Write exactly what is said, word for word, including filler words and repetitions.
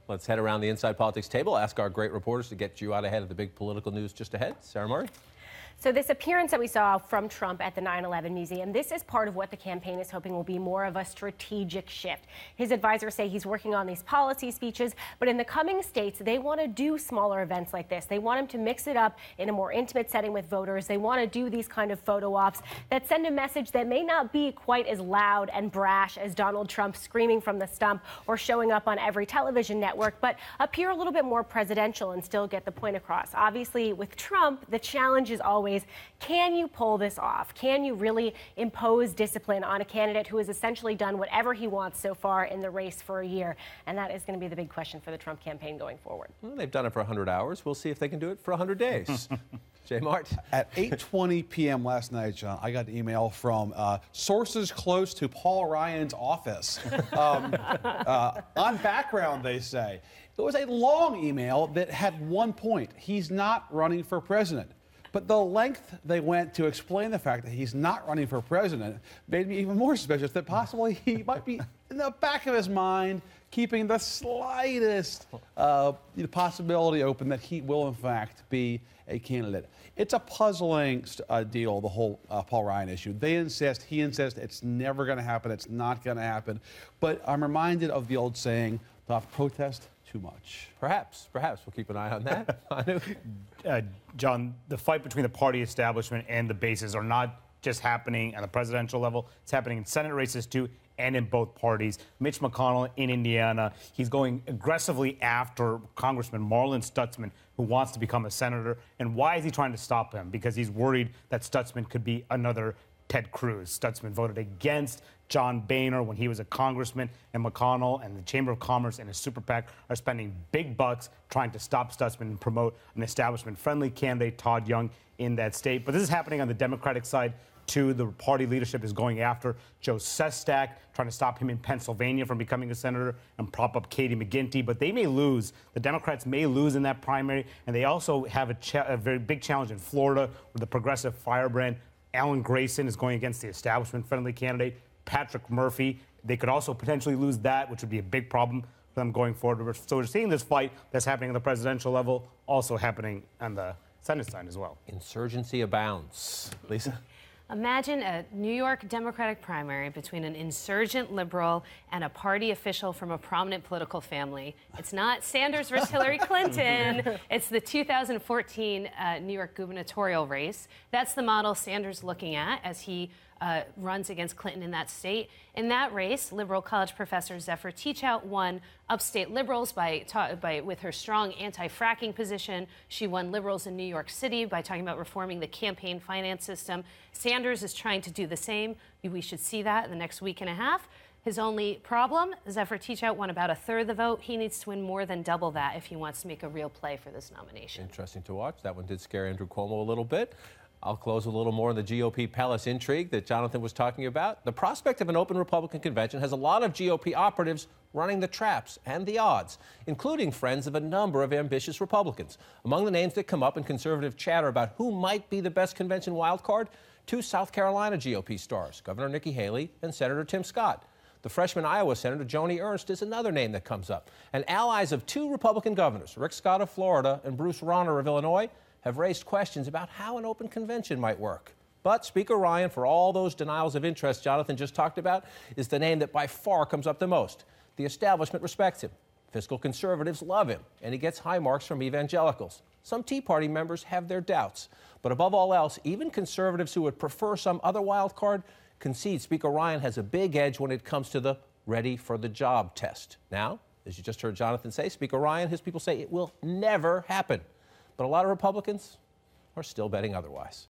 Let's head around the Inside Politics table, ask our great reporters to get you out ahead of the big political news just ahead. Sarah Murray. So this appearance that we saw from Trump at the nine eleven Museum, this is part of what the campaign is hoping will be more of a strategic shift. His advisors say he's working on these policy speeches, but in the coming states, they want to do smaller events like this. They want him to mix it up in a more intimate setting with voters. They want to do these kind of photo ops that send a message that may not be quite as loud and brash as Donald Trump screaming from the stump or showing up on every television network, but appear a little bit more presidential and still get the point across. Obviously, with Trump, the challenge is always, can you pull this off? Can you really impose discipline on a candidate who has essentially done whatever he wants so far in the race for a year? And that is going to be the big question for the Trump campaign going forward. Well, they've done it for one hundred hours. We'll see if they can do it for one hundred days. Jay Mart. At eight twenty p.m. last night, John, I got an email from uh, sources close to Paul Ryan's office. Um, uh, on background, they say. It was a long email that had one point. He's not running for president. But the length they went to explain the fact that he's not running for president made me even more suspicious that possibly he might be in the back of his mind keeping the slightest uh, possibility open that he will, in fact, be a candidate. It's a puzzling uh, deal, the whole uh, Paul Ryan issue. They insist, he insists, it's never going to happen, it's not going to happen. But I'm reminded of the old saying, not protest too much. Perhaps, perhaps. We'll keep an eye on that. uh, John, the fight between the party establishment and the bases are not just happening at the presidential level. It's happening in Senate races, too, and in both parties. Mitch McConnell in Indiana, he's going aggressively after Congressman Marlin Stutzman, who wants to become a senator. And why is he trying to stop him? Because he's worried that Stutzman could be another Ted Cruz. Stutzman voted against John Boehner when he was a congressman, and McConnell and the Chamber of Commerce and his super PAC are spending big bucks trying to stop Stutzman and promote an establishment-friendly candidate, Todd Young, in that state. But this is happening on the Democratic side, too. The party leadership is going after Joe Sestak, trying to stop him in Pennsylvania from becoming a senator and prop up Katie McGinty. But they may lose. The Democrats may lose in that primary, and they also have a, cha- a very big challenge in Florida with the progressive firebrand Alan Grayson is going against the establishment-friendly candidate, Patrick Murphy. They could also potentially lose that, which would be a big problem for them going forward. So we're seeing this fight that's happening on the presidential level, also happening on the Senate side as well. Insurgency abounds. Lisa? Imagine a New York Democratic primary between an insurgent liberal and a party official from a prominent political family. It's not Sanders versus Hillary Clinton. It's the two thousand fourteen uh, New York gubernatorial race. That's the model Sanders looking at as he uh, runs against Clinton in that state. In that race, liberal college professor Zephyr Teachout won upstate liberals by, ta- by with her strong anti-fracking position. She won liberals in New York City by talking about reforming the campaign finance system. Sanders is trying to do the same. We should see that in the next week and a half. His only problem, Zephyr Teachout won about a third of the vote. He needs to win more than double that if he wants to make a real play for this nomination. Interesting to watch. That one did scare Andrew Cuomo a little bit. I'll close a little more on the G O P palace intrigue that Jonathan was talking about. The prospect of an open Republican convention has a lot of G O P operatives running the traps and the odds, including friends of a number of ambitious Republicans. Among the names that come up in conservative chatter about who might be the best convention wildcard, two South Carolina G O P stars, Governor Nikki Haley and Senator Tim Scott. The freshman Iowa Senator Joni Ernst is another name that comes up. And allies of two Republican governors, Rick Scott of Florida and Bruce Rauner of Illinois, have raised questions about how an open convention might work. But Speaker Ryan, for all those denials of interest Jonathan just talked about, is the name that by far comes up the most. The establishment respects him. Fiscal conservatives love him, and he gets high marks from evangelicals. Some Tea Party members have their doubts. But above all else, even conservatives who would prefer some other wild card concede Speaker Ryan has a big edge when it comes to the ready for the job test. Now, as you just heard Jonathan say, Speaker Ryan, his people say it will never happen. But a lot of Republicans are still betting otherwise.